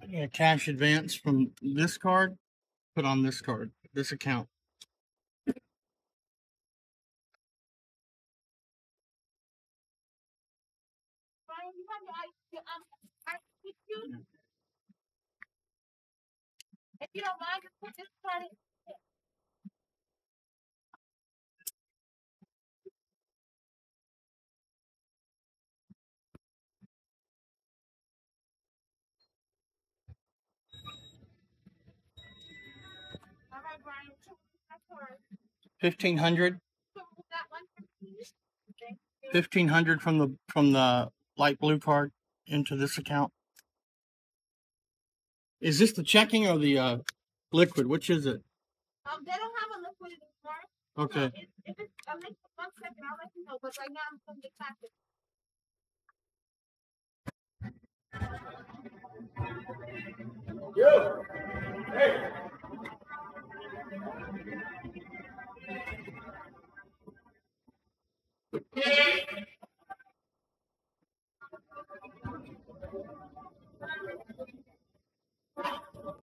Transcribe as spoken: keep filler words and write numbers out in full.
Yeah, cash advance from this card, put on this card, this account. If you don't mind, just put this card in. All right, Brian. Fifteen hundred. So that one for please. Fifteen hundred from the from the light blue card into this account. Is this the checking or the uh, liquid? Which is it? Um, they don't have a liquid anymore. Okay. So if, if it's a liquid, one second, I'll let you know. But right now, I'm going to tax it. You. Hey.